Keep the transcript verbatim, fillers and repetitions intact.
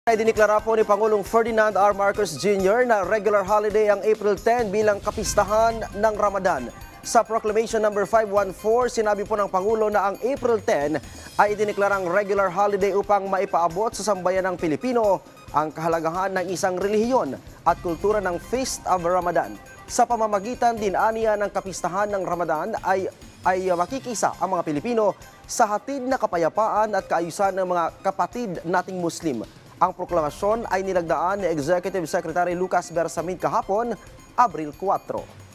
Ay diniklara po ni Pangulong Ferdinand R. Marcos Junior na regular holiday ang April tenth bilang kapistahan ng Ramadan. Sa Proclamation number five one four, sinabi po ng Pangulo na ang April tenth ay idiniklarang regular holiday upang maipaabot sa sambayan ng Pilipino ang kahalagahan ng isang relihiyon at kultura ng Feast of Ramadan. Sa pamamagitan din aniya ng kapistahan ng Ramadan ay ay makikisa ang mga Pilipino sa hatid na kapayapaan at kaayusan ng mga kapatid nating Muslim. Ang proklamasyon ay nilagdaan ni Executive Secretary Lucas Bersamin kahapon, Abril four.